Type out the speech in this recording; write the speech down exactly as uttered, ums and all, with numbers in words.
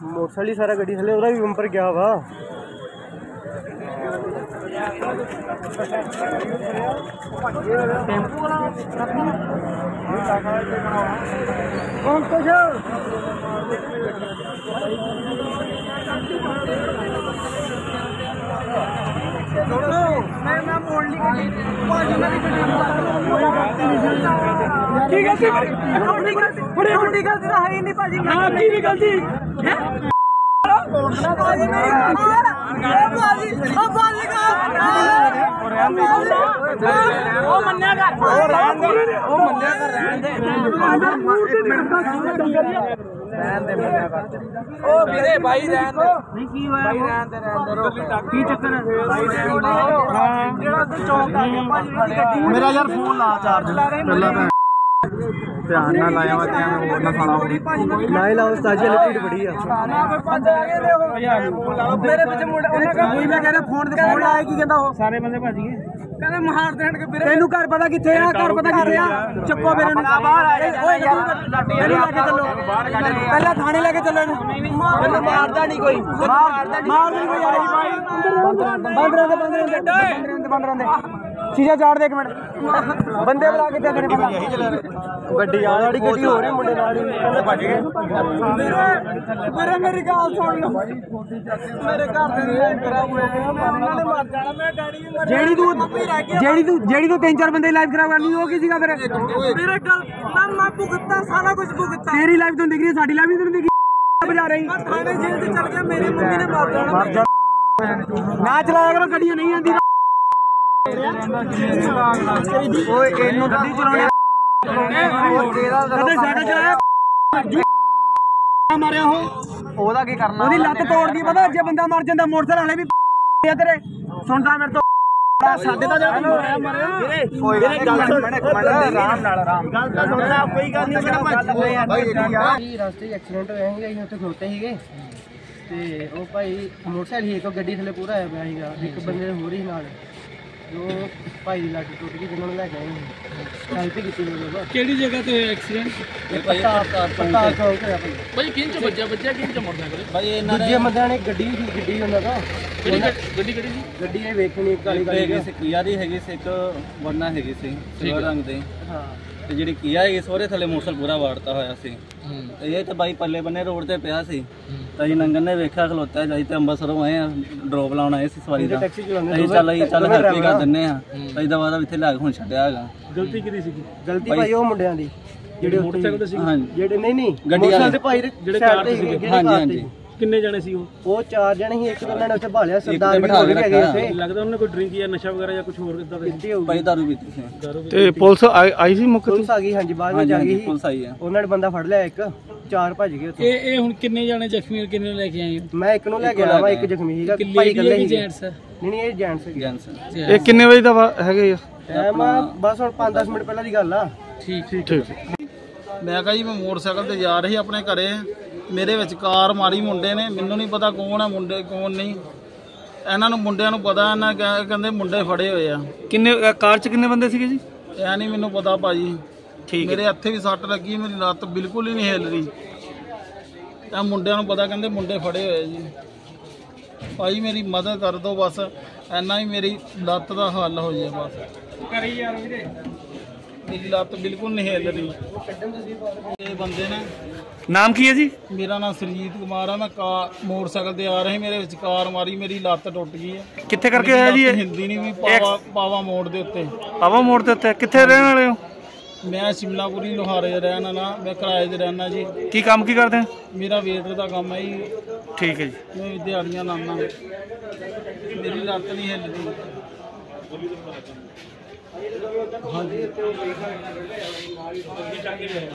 Motorcycle सारा गड्डी थले ओदा भी बंपर गया वा। मेरा यार फोन ला चार्ज ध्यान ना लाया वा होर ना खाना हो ना ही लाओ ताजी लिक्विड बड़ी है मेरे पीछे मुंडा कोई मैं कह रहा फोन ते फोन लाया की कहंदा हो सारे बंदे भज गए कहंदा मार देण के फिर तैनू घर पता किथे आ घर पता किथे आ चुप्पो फिर बाहर आ जा लेके चलो पहला थाने लेके चलो मैनू मारदा नहीं कोई मारदा नहीं मार नहीं कोई आई भाई बंद रहंदे बंद रहंदे बंद रहंदे चीज़ा चाड़ दे एक मिनट बंदे बुला के तेरे गड्डी आ वाली गड्डी हो रही मुंडे नाल कहंदे भज गए मेरे मेरी गल सुन लो मेरे घर दे लाइन करा हुए उन्होंने ने मार जाना मैं डैडी भी मर जेड़ी तू जेड़ी तू जेड़ी तू तीन चार बंदे लाइव करा करनी हो की सीगा फिर मेरे गल मैं मैं भुगतना सारा कुछ भुगतना तेरी लाइफ तो दिख रही है साडी लाइफ नहीं दिख रही बजा रही मैं थाने जेल से चल गया मेरी मम्मी ने मार जाना ना चलाया करो गड्डियां नहीं आंदी ओए इन्नू गड्डी चलाने कदे साइड चलाया मारिया हो ओदा की करना ओदी लत तोड़ दी पता जे बंदा मर जांदा मोटरसाइकिल वाले भी तेरे सुनदा मेरे तो साडे ता जा मारिया मारिया वीरे गल सुन मैं कमांड आराम नाल आराम गल ता सुनना कोई गल नहीं मेरा भाई भाई रास्ते च एक्सीडेंट होया हैगा ਅਸੀਂ ਉੱਥੇ ਖੋਤੇ ਸੀਗੇ ਤੇ ਉਹ ਭਾਈ ਮੋਟਰਸਾਈਕਲ ਹੀ ਇੱਕ ਗੱਡੀ ਥੱਲੇ ਪੂਰਾ ਆਇਆ ਪਿਆ ਸੀਗਾ ਇੱਕ ਬੰਦੇ ਹੋਰ ਹੀ ਨਾਲ ਜੋ ਭਾਈ ਦੀ ਲੱਤ ਟੁੱਟ ਗਈ ਜਿਹਨਾਂ ਨੂੰ ਲੈ ਗਏ ਹੈਲਪ ਕੀਤੀ ਲੋਕਾਂ ਕਿਹੜੀ ਜਗ੍ਹਾ ਤੇ ਹੋਇਆ ਐਕਸੀਡੈਂਟ ਭਾਈ ਪਤਾ ਚੌਕ ਹੋਇਆ ਭਾਈ ਭਾਈ ਕਿੰਨ ਚ ਵੱਜਿਆ ਵੱਜਿਆ ਕਿੰਨ ਚ ਮਰਦਾ ਕਰੇ ਭਾਈ ਇਹਨਾਂ ਨੇ ਦੂਜੇ ਬੰਦਿਆਂ ਨੇ ਗੱਡੀ ਸੀ ਗੱਡੀ ਉਹਨਾਂ ਦਾ ਕਿਹੜੀ ਗੱਡੀ ਕਿਹੜੀ ਸੀ ਗੱਡੀ ਇਹ ਵੇਖਣੀ ਕਾਲੀ ਕਾਲੀ ਸੀ ਕੀਆ ਦੀ ਹੈਗੀ ਸੀ ਇੱਕ ਵਰਨਾ ਹੈਗੀ ਸੀ ਸਿਲਵਰ ਰੰਗ ਦੇ ਹਾਂ ਤੇ ਜਿਹੜੀ ਕੀਆ ਹੈਗੀ ਸੋਰੇ ਥੱਲੇ ਮੋਟਰਸਾਈਕਲ ਪੂਰਾ ਵਾੜਤਾ ਹੋਇਆ ਸੀ ਤੇ ਇਹ ਤੇ ਬਾਈ ਪੱਲੇ ਬੰਨੇ ਰੋਡ ਤੇ ਪਿਆ ਸੀ ਤਾਂ ਜੀ ਨੰਗਨ ਨੇ ਵੇਖਿਆ ਖਲੋਤਾ ਜਾਈ ਤੇ ਅੰਬਰਸਰੋਂ ਆਏ ਆ ਡਰੋਪ ਲਾਉਣ ਆਏ ਸੀ ਸਵਾਰੀ ਦਾ ਅਸੀਂ ਚੱਲ ਅਸੀਂ ਚੱਲ ਹੈਪੀ ਕਰ ਦਿੰਨੇ ਆ ਅਸੀਂ ਦਵਾ ਦਾ ਇੱਥੇ ਲਾ ਕੇ ਹੁਣ ਛੱਡਿਆ ਹੈਗਾ ਗਲਤੀ ਕਿਹਦੀ ਸੀਗੀ ਗਲਤੀ ਭਾਈ ਉਹ ਮੁੰਡਿਆਂ ਦੀ ਜਿਹੜੇ ਮੋਟਰਸਾਈਕਲ ਤੇ ਸੀ ਹਾਂਜੀ ਜਿਹੜੇ ਨਹੀਂ ਨਹੀਂ ਮੋਟਰਸਾਈਕਲ ਤੇ ਭਾਈ ਜਿਹੜੇ ਕਾਰ ਤੇ ਸੀਗੇ ਹਾਂਜੀ ਹਾਂਜੀ ਕਿੰਨੇ ਜਣੇ ਸੀ ਉਹ ਉਹ ਚਾਰ ਜਣੇ ਸੀ ਇੱਕ ਉਹਨਾਂ ਨੇ ਉੱਥੇ ਭਾਲਿਆ ਸਰਦਾਰ ਵੀ ਹੋ ਗਏ ਉੱਥੇ ਲੱਗਦਾ ਉਹਨੇ ਕੋਈ ਡਰਿੰਕ ਜਾਂ ਨਸ਼ਾ ਵਗੈਰਾ ਜਾਂ ਕੁਝ ਹੋਰ ਇਦਾਂ ਦਾ ਭਾਈ ਦਾਰੂ ਪੀਤੀ ਸੀ ਤੇ ਪੁਲਿਸ ਆਈ ਸੀ ਮੁੱਖ ਪੁਲਿਸ ਆ ਗਈ ਹਾਂਜੀ ਬਾਅਦ ਵਿੱਚ ਆ ਗਈ ਪੁਲਿਸ ਆਈ ਹੈ ਉਹਨਾਂ ਨੇ ਬੰਦਾ ਫੜ ਲਿਆ ਇੱਕ ਚਾਰ ਭੱਜ ਗਏ ਉੱਥੇ ਇਹ ਇਹ ਹੁਣ ਕਿੰਨੇ ਜਣੇ ਜ਼ਖਮੀ ਕਿੰਨੇ ਲੈ ਕੇ ਆਏ ਹੋ ਮੈਂ ਇੱਕ ਨੂੰ ਲੈ ਕੇ ਆਇਆ ਵਾ ਇੱਕ ਜ਼ਖਮੀ ਸੀਗਾ ਭਾਈ ਇਕੱਲੇ ਹੀ ਜੈਂਟਸ ਨਹੀਂ ਨਹੀਂ ਇਹ ਜੈਂਟਸ ਜੈਂਟਸ ਇਹ ਕਿੰਨੇ ਵਜੇ ਦਾ ਹੈਗੇ ਟਾਈਮ ਬਸ ਹੁਣ ਪੰਜ ਦਸ ਮਿੰਟ ਪਹਿਲਾਂ ਦੀ ਗੱਲ ਆ ਠੀਕ ਠੀਕ ਠੀਕ ਮੈਂ ਕਹਾਂ ਜੀ ਮੈਂ ਮੋਟਰਸਾਈਕਲ ਤੇ ਜਾ ਰਹੀ ਆਪਣੇ ਘਰੇ ਮੇਰੇ ਵਿੱਚ ਕਾਰ ਮਾਰੀ ਮੁੰਡੇ ਨੇ ਮੈਨੂੰ ਨਹੀਂ ਪਤਾ ਕੌਣ ਹੈ ਮੁੰਡੇ ਕੌਣ ਨਹੀਂ ਇਹਨਾਂ ਨੂੰ ਮੁੰਡਿਆਂ ਨੂੰ ਪਤਾ ਇਹਨਾਂ ਕਹਿੰਦੇ ਮੁੰਡੇ ਫੜੇ ਹੋਏ ਆ ਕਿੰਨੇ ਕਾਰ 'ਚ ਕਿੰਨੇ ਬੰਦੇ ਸੀਗੇ ਜੀ ਇਹ ਨਹੀਂ ਮੈਨੂੰ ਪਤਾ ਭਾਜੀ ਠੀਕ ਮੇਰੇ ਹੱਥੇ ਵੀ ਸੱਟ ਲੱਗੀ ਮੇਰੀ ਲੱਤ ਬਿਲਕੁਲ ਹੀ ਨਹੀਂ ਹਿੱਲ ਰਹੀ ਇਹ ਮੁੰਡਿਆਂ ਨੂੰ ਪਤਾ ਕਹਿੰਦੇ ਮੁੰਡੇ ਫੜੇ ਹੋਏ ਜੀ ਭਾਈ ਮੇਰੀ ਮਦਦ ਕਰ ਦਿਓ ਬਸ ਇੰਨਾ ਹੀ ਮੇਰੀ ਲੱਤ ਦਾ ਹੱਲ ਹੋ ਜਾਏ ਬਸ ਕਰੀ ਯਾਰ ਵੀਰੇ ਮੇਰੀ ਲੱਤ ਬਿਲਕੁਲ ਨਹੀਂ ਹਿੱਲ ਰਹੀ ਇਹ ਬੰਦੇ ਨੇ ਨਾਮ ਕੀ ਹੈ ਜੀ ਮੇਰਾ ਨਾਮ ਸਰਜੀਤ ਕੁਮਾਰ ਆ ਮੈਂ ਕਾਰ ਮੋਟਰਸਾਈਕਲ ਤੇ ਆ ਰਹੀ ਮੇਰੇ ਵਿੱਚ ਕਾਰ ਮਾਰੀ ਮੇਰੀ ਲੱਤ ਟੁੱਟ ਗਈ ਹੈ ਕਿੱਥੇ ਕਰਕੇ ਹੋਇਆ ਜੀ ਇਹ ਹਿੰਦੀ ਨਹੀਂ ਵੀ ਪਾਵਾ ਪਾਵਾ ਮੋੜ ਦੇ ਉੱਤੇ ਪਾਵਾ ਮੋੜ ਦੇ ਉੱਤੇ ਕਿੱਥੇ ਰਹਿਣ ਵਾਲੇ ਹੋ ਮੈਂ ਸ਼ਿਮਲਾਪੁਰੀ ਲੋਹਾਰੇ ਰਹਿਣ ਵਾਲਾ ਮੈਂ ਕਿਰਾਏ ਤੇ ਰਹਿਣਾ ਜੀ ਕੀ ਕੰਮ ਕੀ ਕਰਦੇ ਮੇਰਾ ਵੇਟਰ ਦਾ ਕੰਮ ਹੈ ਜੀ ਠੀਕ ਹੈ ਜੀ ਮੈਂ ਦਿਹਾੜੀਆਂ ਲਾਉਂਦਾ ਮੇਰੀ ਲੱਤ ਨਹੀਂ ਹਿੱਲਦੀ ਹਾਂਜੀ